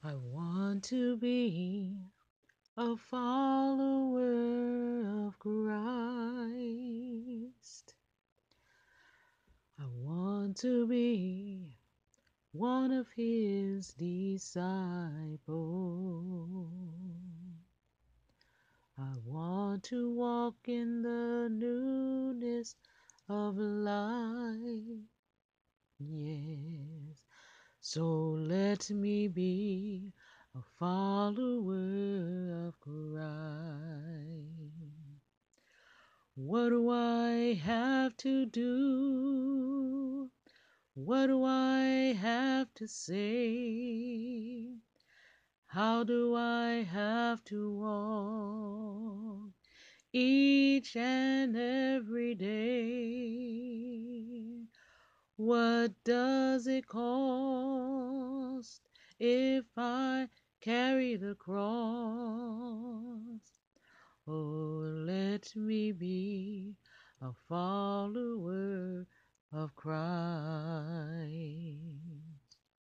I want to be a follower of Christ. I want to be one of his disciples. I want to walk in the newness of life. Yes. So let me be a follower of Christ. What do I have to do? What do I have to say? How do I have to walk each and every day? What does it cost if I carry the cross? Oh, let me be a follower of Christ.